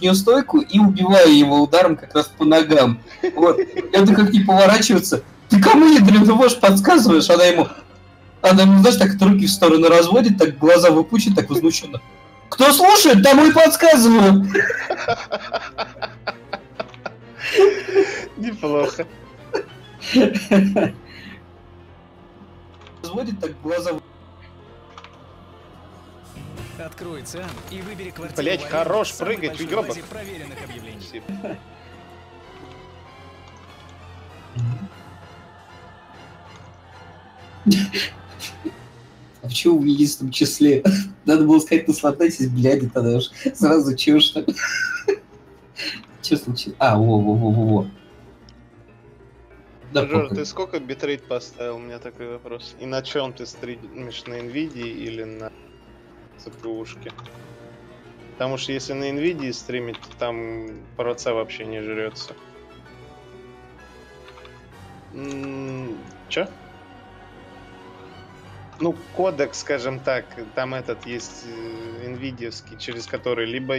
нее стойку и убиваю его ударом как раз по ногам. Вот. Это как не поворачиваться. Ты кому, ядрён, ты можешь подсказываешь? Она ему, знаешь, так руки в сторону разводит, так глаза выпучит, так возмущенно. Кто слушает, тому и подсказываю. Неплохо. Разводит так глаза. Открой ЦИАН и выбери квартиру. Блять, хорош прыгать, уёбок. Проверенных объявлений. А в чего в единственном числе? Надо было сказать, наслаждайтесь, бляди, тогда уж сразу чего что. Что случилось? А, во. Да, Жор, ты сколько битрейт поставил? У меня такой вопрос. И на чем ты стримишь? На NVIDIA или на CPU-шке? Потому что если на NVIDIA стримить, то там проца вообще не жрется. Чё? Ну, кодек, скажем так, там этот есть NVIDIA-ский, через который либо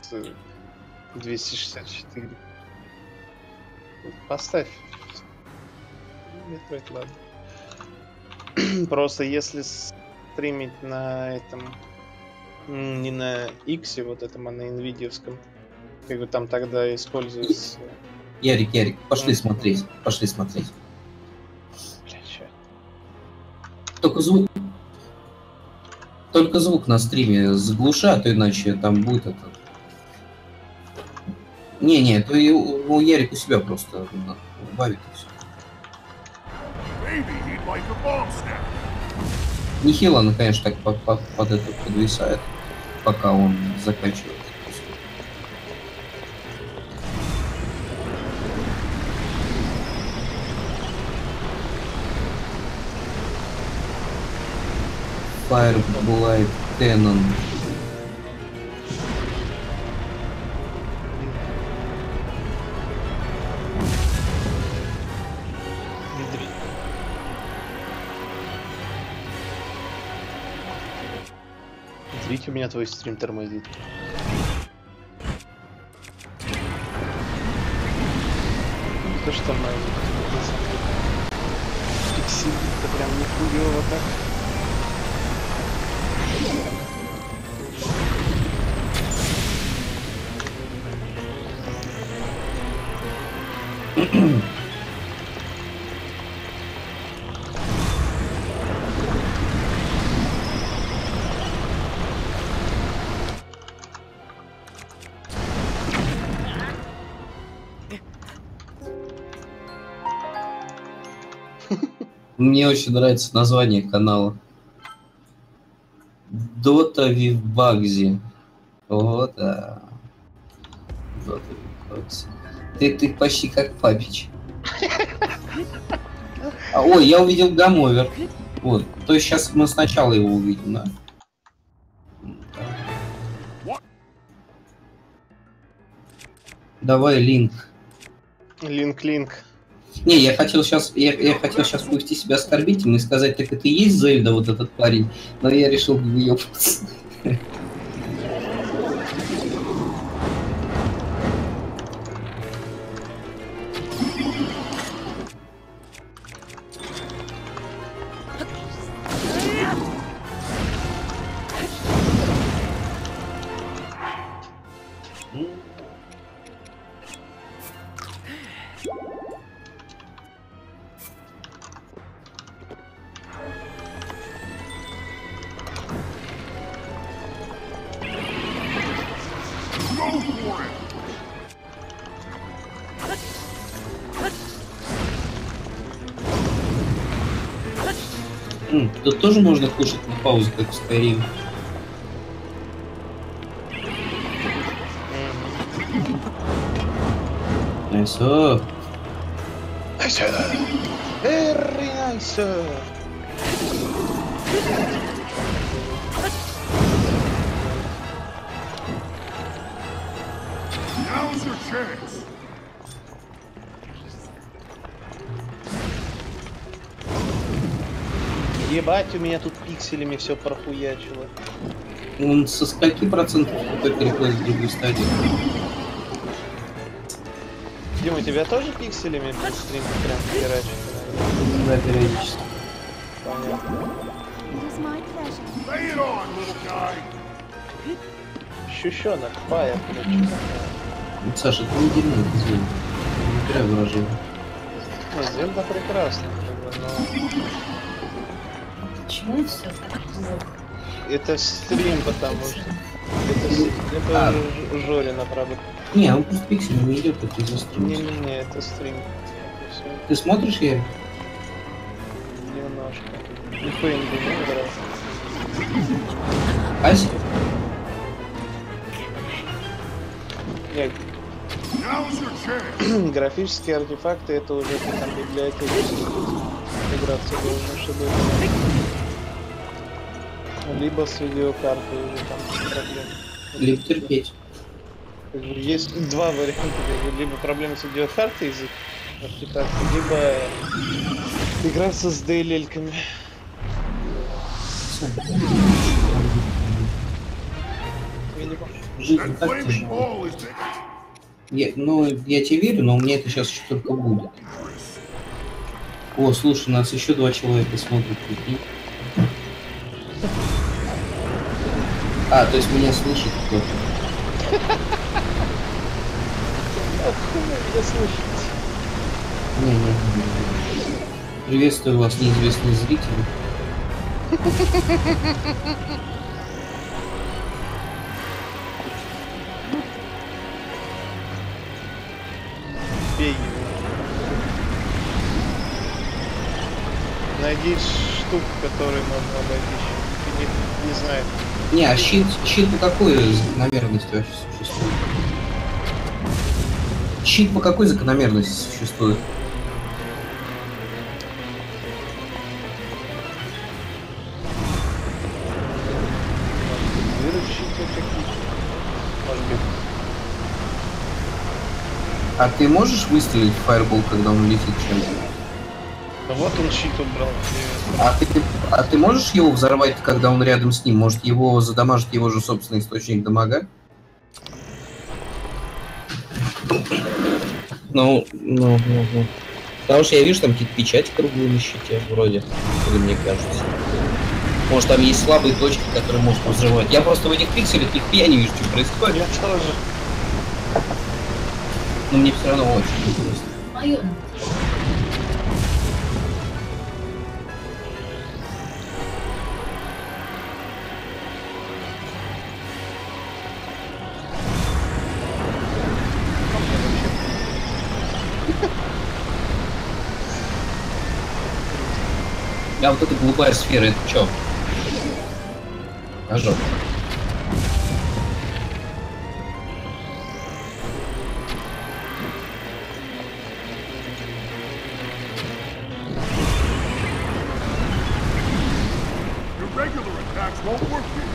X264. Поставь. Метроид, ладно. Просто если стримить на этом, не на X, вот этом, а на NVIDIA-ском, как бы там тогда используется... Ярик, пошли смотреть. Бля, чё? Только звук на стриме заглуши, а то иначе там будет это... Не, то и у Ярик у себя просто убавит и все. Нехило она, конечно, так под это подвисает, пока он заканчивает. Fireblight Cannon. Видите, у меня твой стрим тормозит. То, что тормозит. Пиксели-то прям нихуёво так. Мне очень нравится название канала. Дота Вивбагзи. О, да. Дота Вивбагзи. Ты почти как Папич. Ой, я увидел гамовер. Вот. То есть сейчас мы сначала его увидим, да? Давай линк. Линк. Не, я хотел сейчас повести себя оскорбительно и сказать, так это и есть Зельда, вот этот парень, но я решил выебаться. Тут тоже можно кушать на паузе, как в Skyrim. Nice. Very nice. Now's your chance. Ебать, у меня тут пикселями все прохуячило. Он со скольки процентов какой переходит в другую стадию? Дима, тебя тоже пикселями будет стрим прям херачит? Да, периодически. Понятно. Lay it on, little guy. Щущенок, фаер, блядь. Саша, ты не дерьмо, извини. Не зря выражение. Не, Зельда прекрасно, как бы, но... Почему все так плохо? Это стрим, потому что... Это Жорина, правда. Не, он просто пиксель не идет, как из-за стрима. Не-не-не, это стрим. Это всё. Ты смотришь, я? Немножко. И Фэнди не нравится. Ася? Нет, Now's your chance. графические артефакты это уже ты там библиотеки играться должен, чтобы... Либо с видеокартой уже там проблемы. Либо терпеть. Как бы есть два варианта. Как бы либо проблемы с видеокартой из-за артефакта, либо играться с DLL-ками. Жизнь That так flaming тяжела. ball is Я тебе верю, но у меня это сейчас еще только будет. О, слушай, нас еще 2 человека смотрят, прикинь. А, то есть меня слышит кто-то. Я слышу. Не. Приветствую вас, неизвестные зрители. Бей его. Найди штуку, которую можно обойти. Не знаю. Не, а щит по какой закономерности вообще существует? Щит по какой закономерности существует? Может быть. А ты можешь выстрелить в фаербол, когда он летит чем-то? Ну вот он щит убрал. А ты можешь его взорвать, когда он рядом с ним? Может, его задамажит его же собственный источник дамага? Ну. Потому что я вижу там какие-то печати круглые на щите, вроде, или мне кажется. Может, там есть слабые точки, которые можно взрывать. Я просто в этих пикселях нихуя не вижу, что происходит. Я тоже. Но мне все равно очень интересно. Мое. А вот эта голубая сфера, это что? Ожог. Your regular attacks won't work here.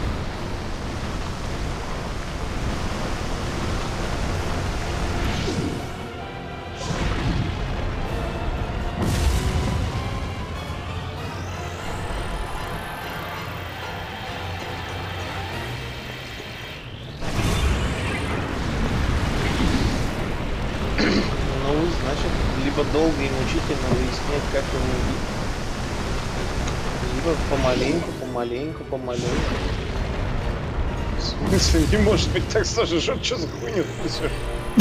Ну, значит, либо долго и мучительно выяснять, как его убить. Либо помаленьку. В смысле, не может быть так сложно, что за хуйню ты несешь?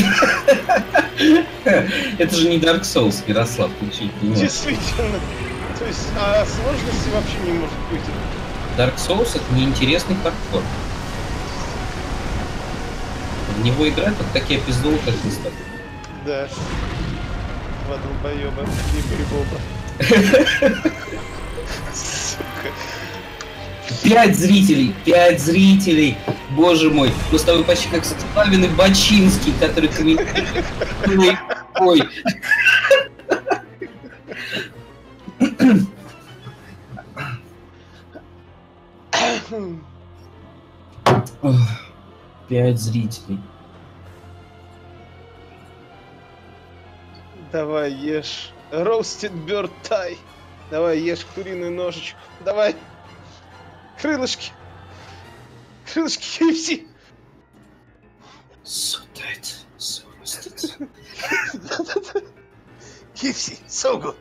Это же не Dark Souls, Ярослав, ты чуть не можешь. Действительно. То есть, а сложности вообще не может быть. Dark Souls это неинтересный хардкор. В него играть вот такие пиздолы, как мы с тобой. Да. Два долбоеба и прибоба. Сука. 5 зрителей! Боже мой, мы с тобой почти как Славин Бачинский, который комментирует. Ой. Ох, 5 зрителей. Давай ешь. Roasted bird thigh. Давай ешь куриную ножечку. Давай. Крылышки. Крылышки KFC. So tight, so roasted. KFC. So good.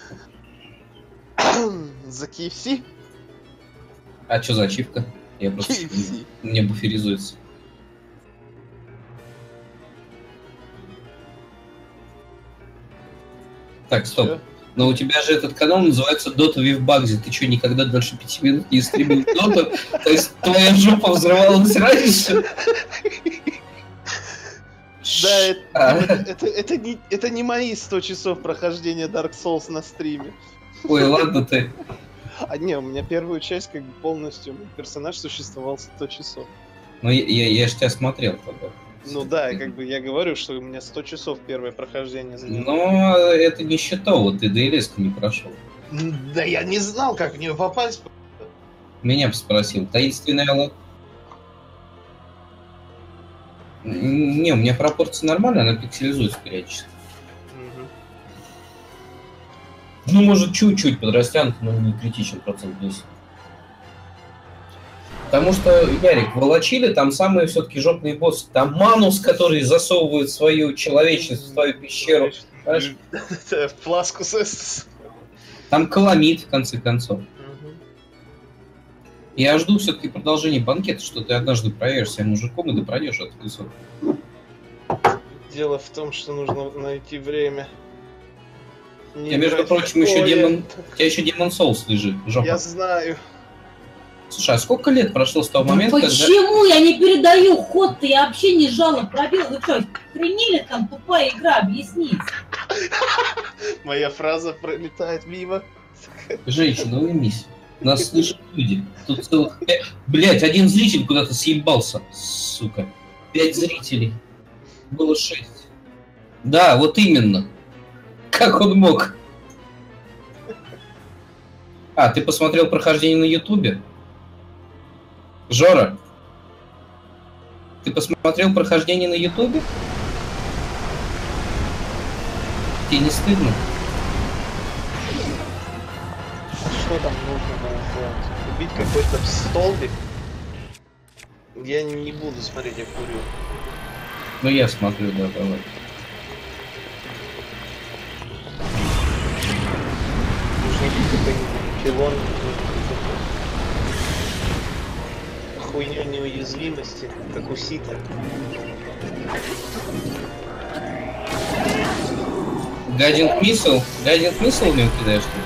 За KFC? А что за ачивка? Я просто... KFC. Мне буферизуется. Так, стоп. Чё? Но у тебя же этот канал называется Dota with Bugsy. Ты что, никогда дольше 5 минут не стримил Dota? То есть твоя жопа взрывалась раньше? Да, это не мои 100 часов прохождения Dark Souls на стриме. Ой, ладно ты. А не, у меня первую часть как бы полностью персонаж существовал 100 часов. Ну я ж тебя смотрел тогда. Ну да, как бы я говорю, что у меня 100 часов первое прохождение занимало. Но это не считал, вот ты DLS-ку не прошел. Да я не знал, как в нее попасть. Меня бы спросил, таинственная лод. Не, у меня пропорция нормальная, она пикселизуется периодически. Ну, может, чуть-чуть подрастянут, но не критичен процент 10. Потому что, Ярик, волочили, там самые все-таки жопные боссы. Там Манус, который засовывает свою человечность в свою пещеру. Фласку с... Там Каламид, в конце концов. Я жду все-таки продолжения банкета, что ты однажды проверишь себя мужиком и допройдешь этот кусок. Дело в том, что нужно найти время. Я, между прочим, еще Демон... У тебя еще Демон Соулс лежит, жопа. Я знаю. Слушай, а сколько лет прошло с того момента, почему я не передаю ход-то? Я вообще не жала пробел. Вы что, охренели там? Тупая игра, объяснить. Моя фраза пролетает мимо. Женщина, уймись. Нас слышат люди. Тут целых 5... Блять, один зритель куда-то съебался. Сука. 5 зрителей. Было 6. Да, вот именно. Как он мог? А, ты посмотрел прохождение на Ютубе? Жора? Ты посмотрел прохождение на Ютубе? Тебе не стыдно? Что там нужно было сделать? Убить какой-то столбик? Я не буду смотреть, я курю. Ну я смотрю, да, давай. Нужно убить какой-нибудь пилон. Хуйню неуязвимости, как у Сита. Гайдинг миссил? Гайдинг миссил в него кидаешь ты?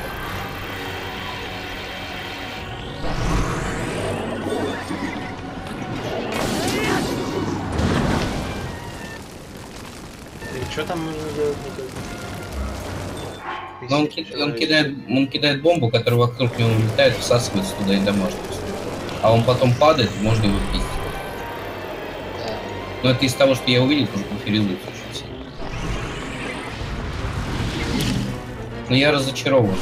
Что там нужно делать? Но он кидает бомбу, которая вокруг него летает, всасывается туда и дамажит. А он потом падает, можно его пиздить. Но это из того, что я увидел, тоже буферизуется очень сильно. Но я разочарован.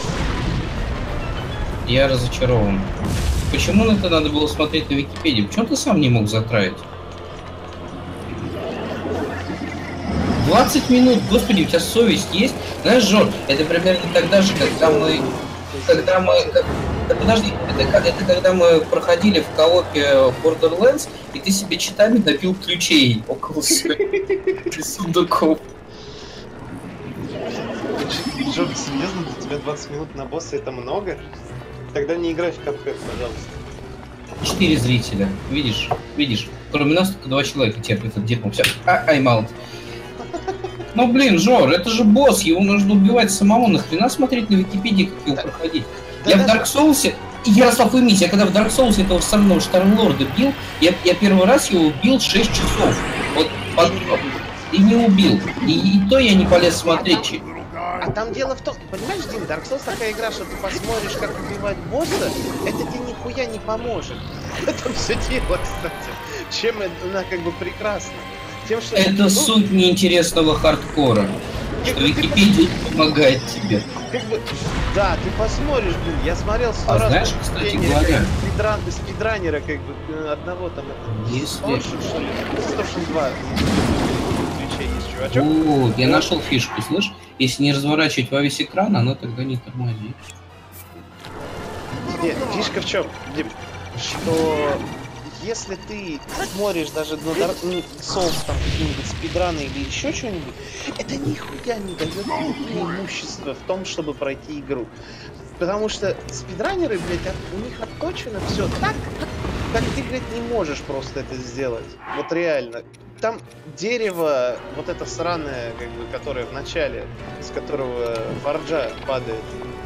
Я разочарован. Почему на это надо было смотреть на Википедии? Почему ты сам не мог затравить? 20 минут, господи, у тебя совесть есть? Знаешь, Жор, это примерно тогда же, когда мы подожди, это когда мы проходили в коопе Borderlands, и ты себе читами набил ключей около сундуков. Жор, серьезно, для тебя 20 минут на босса это много? Тогда не играй в Cuphead, пожалуйста. 4 зрителя, видишь? Кроме нас только 2 человека терпят этот депом. Все, I'm out. Ну блин, Жор, это же босс, его нужно убивать самому, нахрена смотреть на Википедии, как его проходить? Да я в Dark Souls, Ярослав, уймись, я когда в Dark Souls этого странного Штарлорда бил, я первый раз его убил 6 часов. Вот, и не убил. И то я не полез смотреть. А там дело в том, понимаешь, Дим, Dark Souls такая игра, что ты посмотришь, как убивать босса, это тебе нихуя не поможет. Это все дело, кстати. Чем она как бы прекрасна. Тем, что, это суть неинтересного хардкора, что Википедия помогает тебе. Как бы, да, ты посмотришь, блин, я смотрел 100 раз. Знаешь, кстати говоря, спидранера, как бы, одного там, если... 102 ключей есть, чувачок. О, я нашел фишку, слышь? Если не разворачивать во весь экран, она тогда не тормозит. Нет, фишка в чем? Что если ты смотришь даже на соус, там какие-нибудь спидраны или еще что-нибудь, это нихуя не дает преимущества в том, чтобы пройти игру. Потому что спидранеры, блядь, у них отточено все так, как ты, блядь, не можешь просто это сделать. Вот реально. Там дерево, вот это сраное, как бы, которое в начале, из которого форджа падает.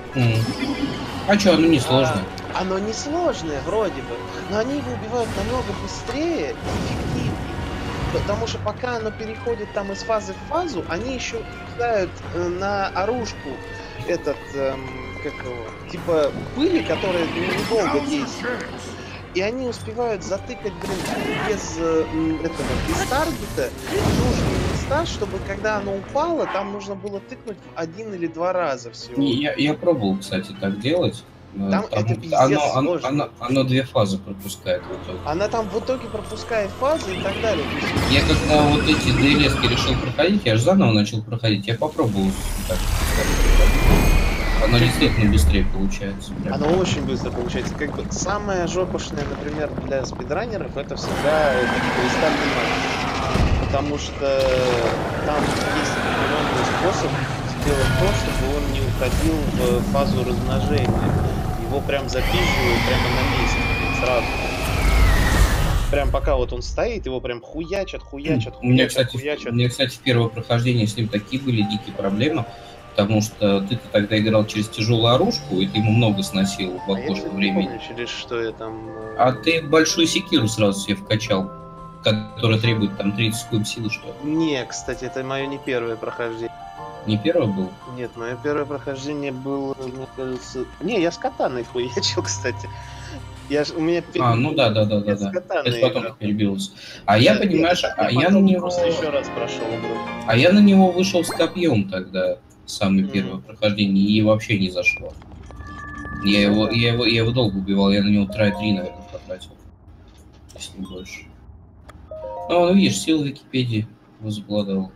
А чё, оно не сложное? Оно не сложное, вроде бы, но они его убивают намного быстрее и эффективнее. Потому что пока оно переходит там из фазы в фазу, они еще кидают на оружку этот, как его, типа пыли, которая недолго действует. И они успевают затыкать, блин, без таргета нужные места, чтобы когда оно упало, там нужно было тыкнуть 1 или 2 раза всего. Я пробовал, кстати, так делать. Там это пиздец сложно. Оно 2 фазы пропускает в итоге. Она там в итоге пропускает фазы и так далее. Я когда вот эти DLS-ки решил проходить, я же заново начал проходить, я попробовал так. Оно действительно быстрее получается. Оно очень быстро получается. Как бы самое жопошное, например, для спидранеров, это всегда кристальный матч. Потому что там есть определенный способ сделать то, чтобы он не уходил в фазу размножения. Его прям запизживают прямо на месте, сразу. Прям пока вот он стоит, его прям хуячат. У меня, кстати, в первое прохождение с ним такие были дикие проблемы. Потому что ты тогда играл через тяжелую оружку, и ты ему много сносил в окошко времени. Не помню, через что я там... А ты большую секиру сразу себе вкачал, которая требует там 30 куб силы, что ли? Не, кстати, это мое не первое прохождение. Не первое было? Нет, мое первое прохождение было, мне кажется... Не, я с катаной хуячил, кстати. У меня... Ну да. Это потом перебилось. А я, понимаешь, я на него... Просто еще раз прошел игру. А я на него вышел с копьем тогда. Самое первое прохождение, и вообще не зашло. Я его долго убивал, я на него трай 3, наверное, потратил. Если не больше. Ну, видишь, сила Википедии возобладала.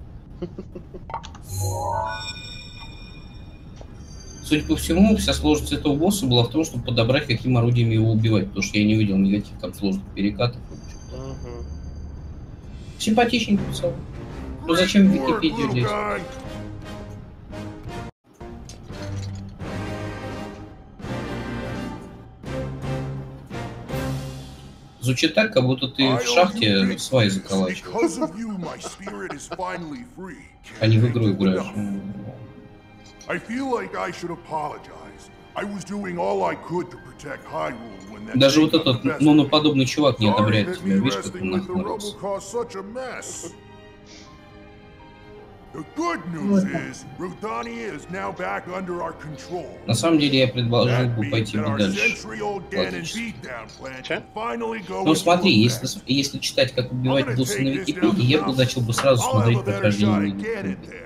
Судя по всему, вся сложность этого босса была в том, чтобы подобрать, каким орудием его убивать, потому что я не видел никаких там сложных перекатов. Симпатичненько писал. Ну зачем в Википедию лезть? Звучит так, как будто ты в шахте сваи заколачиваешь. А не в игру играешь. Даже вот этот моноподобный чувак не одобряет тебя. Видишь, как он нахмурился. На самом деле я предложил бы пойти бы дальше. Ну смотри, если читать, как убивать босса на Википедии, я бы начал бы сразу смотреть прохождение на Википедии.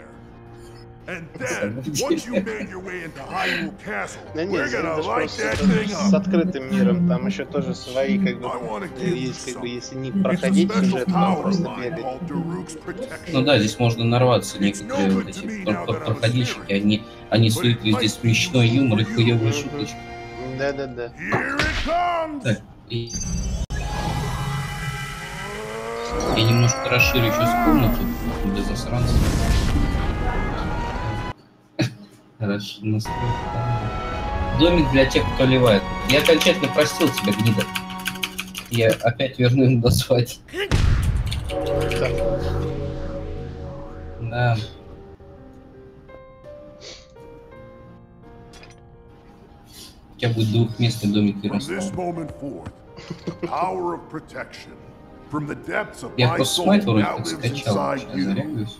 Да нет, это же просто с открытым миром, там еще тоже свои, как бы, есть, как бы, если не проходить сюжет, то просто бегать. Ну да, здесь можно нарваться, некоторые вот эти проходильщики, они суют везде смешной юмор и хуёвые шуточки. Да. Так, я немножко расширю сейчас комнату для засранцев. Хорошо, настройка. Домик для тех, кто ливает. Я окончательно простил тебя, гнида. Я опять верну им до свадьбы. Да. У тебя будет двухместный домик и Ярослава. Я просто смайт вроде как скачал. Сейчас зарягаюсь.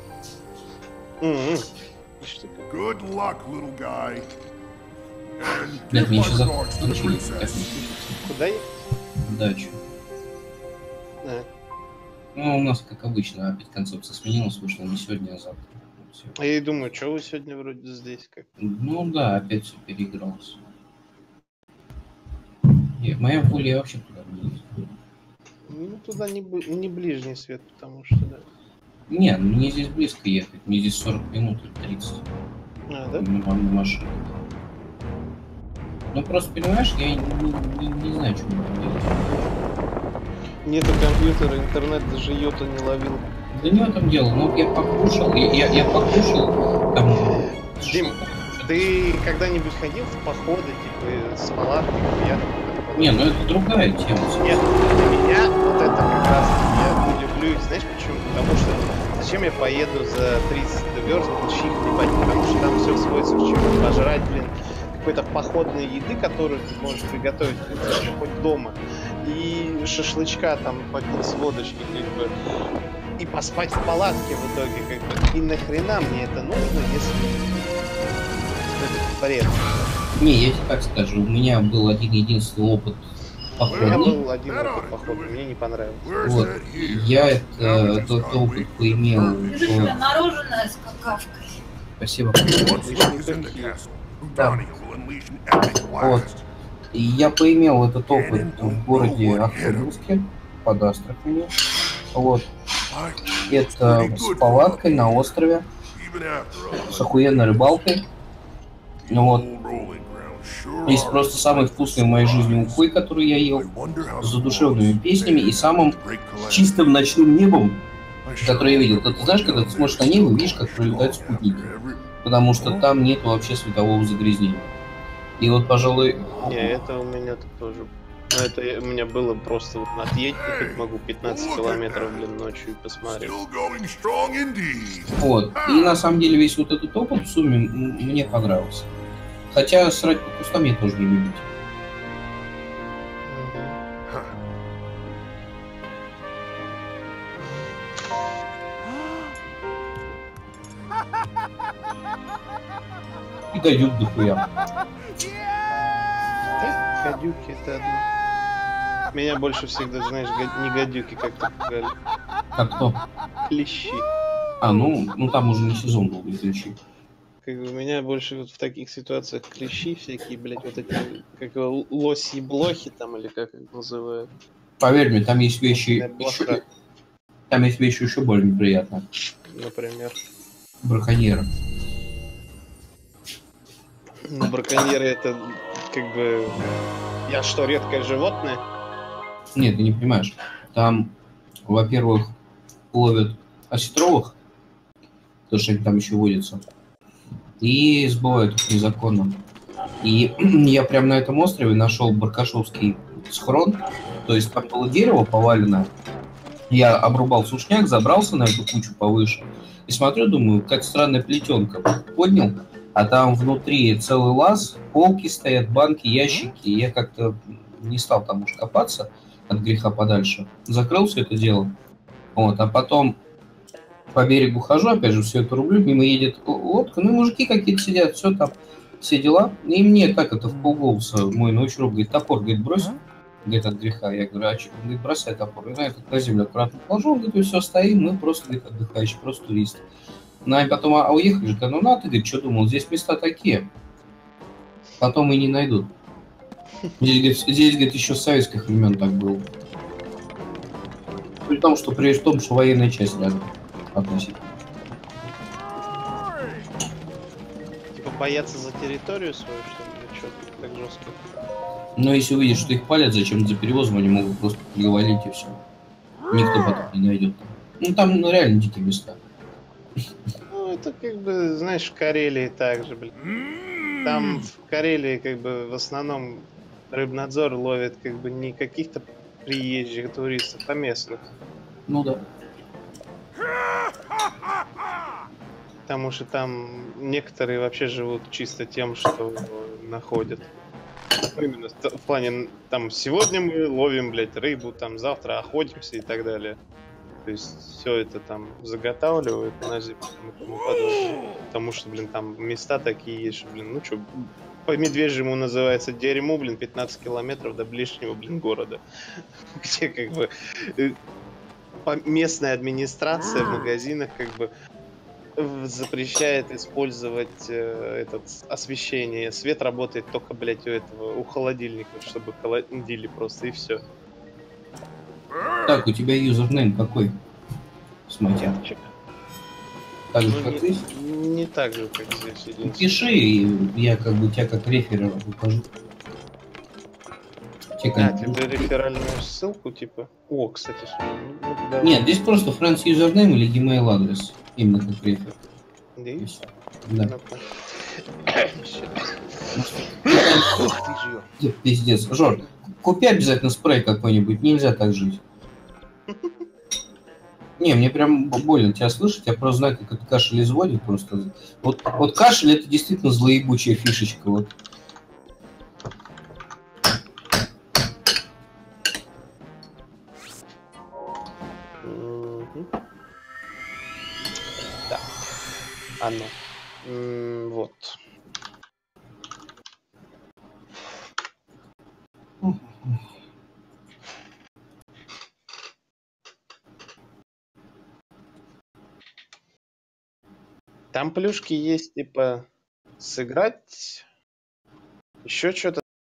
Нет, мне еще завтра случилось. Куда ехать? Дачу. Ну, у нас, как обычно, опять концепция сменилась, вышла не сегодня, а завтра. Все. А я и думаю, что вы сегодня вроде здесь как? Ну да, опять все переигралось. Моя воля вообще туда не едет. Ну, туда не ближний свет, потому что, да. Не, мне здесь близко ехать, мне здесь 40 минут или 30. А, да? На машине. Ну просто, понимаешь, я не знаю, что мне делать. Нету компьютера, интернет даже йота не ловил. Да не в этом дело, ну вот я покушал, я покушал, там... Дим, ты когда-нибудь ходил в походы, типа, с палаткой? Не, ну это другая тема. Нет, для меня вот это как раз я люблю, знаешь почему? Потому что зачем я поеду за 30 верст щи хлебать, потому что там все сводится к чему пожрать, блин, какой-то походной еды, которую ты можешь приготовить хоть дома, и шашлычка там попить с водочки, как бы, и поспать в палатке в итоге, как бы, и нахрена мне это нужно, если это бред. Не, я тебе так скажу, у меня был один-единственный опыт У меня похода. был один опыт похода, мне не понравилось. Вот, я этот опыт поимел... Держите мороженое с какашкой. Спасибо. Да. Вот. И я поимел этот опыт в городе Архангельске, под Астраханью. Вот. Это с палаткой на острове, с охуенной рыбалкой. Вот. Есть просто самый вкусный в моей жизни ухой, который я ел, с задушевными песнями и самым чистым ночным небом, который я видел. Ты знаешь, когда ты смотришь на небо, видишь, как пролетают спутники. Потому что там нет вообще светового загрязнения. И вот, пожалуй... Не, это у меня тоже. Но это у меня было просто вот отъедь, хоть могу 15 километров, блин, ночью и посмотреть. Вот. И на самом деле весь вот этот опыт в сумме мне понравился. Хотя срать по кустам я тоже не люблю. И дают дохуя. Да, гадюки это одно. Меня больше всегда, знаешь, не гадюки как-то пугали. А кто? Клещи. Ну там уже не сезон был для клещей. Как бы меня больше вот в таких ситуациях клещи всякие, блядь, вот эти, как его, лоси-блохи там, или как их называют. Поверь мне, там есть вещи еще... Там есть вещи еще более неприятные. Например. Браконьеры. Ну, браконьеры это, как бы... Я что, редкое животное? Нет, ты не понимаешь. Там, во-первых, ловят осетровых, потому что они там еще водятся, и сбывают их незаконно. И я прям на этом острове нашел баркашовский схрон, то есть там было дерево поваленное. Я обрубал сушняк, забрался на эту кучу повыше и смотрю, думаю, как странная плетенка. Поднял, а там внутри целый лаз, полки стоят, банки, ящики. И я как-то не стал там уж копаться от греха подальше. Закрыл все это дело. Вот, а потом по берегу хожу, опять же, все это рублю, мимо едет лодка, ну и мужики какие-то сидят, все там, все дела. И мне так это в полголоса мой научный друг говорит, топор, говорит, брось, говорит, от греха. Я говорю, а что? Он говорит, бросай топор. И на этот на землю аккуратно положил, он говорит, все, стоим, мы просто, говорит, отдыхающие, просто туристы. Ну, и потом, а уехали же, ну на, ты, говорит, что думал, здесь места такие. Потом и не найдут. Здесь, говорит, еще с советских времен так было. При том, что военная часть рядом относительно. Типа бояться за территорию свою, что ли? Или что так жестко? Но если увидишь, что их палят, зачем за перевозом, они могут просто приговорить и все. Никто потом не найдет. Ну там реально дикие места. Ну, это как бы, знаешь, в Карелии так же, блин. Там в Карелии как бы в основном рыбнадзор ловит как бы не каких-то приезжих туристов, а местных. Ну да. Потому что там некоторые вообще живут чисто тем, что находят. Именно в плане, там, сегодня мы ловим, блядь, рыбу, там, завтра охотимся и так далее. То есть все это там заготавливают на зиму и тому подобное. Потому что, блин, там места такие есть, что, блин, ну что, по медвежьему называется дерьмо, блин, 15 километров до ближнего, блин, города. Где как бы местная администрация в магазинах как бы запрещает использовать этот освещение. Свет работает только, блядь, у холодильников, чтобы холодили просто, и все. Так, у тебя юзернейм какой? Смотри. Так же, Ну, как ты? не так же, как здесь. Единственное. Пиши, и я как бы тебя как рефера укажу. тебе реферальную ссылку, типа. О, кстати, да. Нет, здесь просто friends username или email адрес. Именно как рефер. Здесь? Да. Ух ты, жир. Пиздец. Жор, купи обязательно спрей какой-нибудь, нельзя так жить. Не, мне прям больно тебя слышать, я просто знаю, как этот кашель изводит просто. Вот кашель это действительно злоебучая фишечка. Вот. Да. Оно. Вот. Там плюшки есть, типа, сыграть, еще что-то.